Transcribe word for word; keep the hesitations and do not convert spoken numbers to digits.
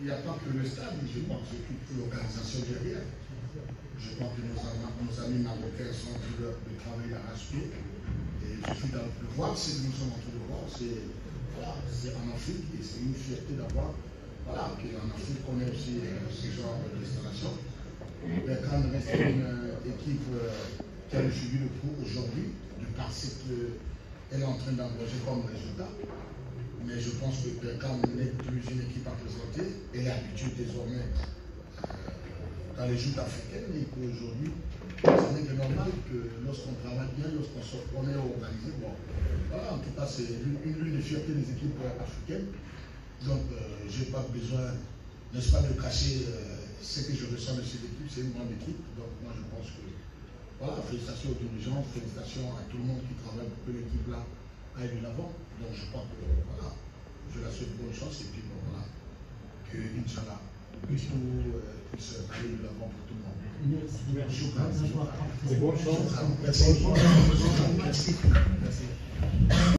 il n'y a pas que le stade, je pense que toute l'organisation derrière. Je pense que nos, nos amis marocains sont en train de travailler à l'arrache-pied. Et il suffit de voir ce que nous sommes en train de voir. C'est voilà, en Afrique et c'est une fierté d'avoir. Voilà, qu'en Afrique, on ait aussi euh, ce genre d'installation. Berkane reste une euh, équipe euh, qui a suivi le coup aujourd'hui, de par ce qu'elle est en train d'engager comme résultat. Mais je pense que Berkane n'est plus une équipe à présenter. Elle est habituée désormais euh, dans les joutes africaines et qu'aujourd'hui, ce n'est que normal que lorsqu'on travaille bien, lorsqu'on est organisé, bon, voilà, en tout cas, c'est une, une des fiertés des équipes africaines. Donc, euh, je n'ai pas besoin, n'est-ce pas, de cacher euh, ce que je ressens de cette équipe. C'est une grande équipe. Donc, moi, je pense que, voilà, félicitations aux dirigeants, félicitations à tout le monde qui travaille pour que l'équipe-là aille de l'avant. Donc, je crois que, voilà, je la souhaite bonne chance et puis, bon, voilà, que, Inch'Allah, tout euh, puisse aller de l'avant pour tout le monde. Merci. Merci. Bonne chance. Merci. Merci. Merci.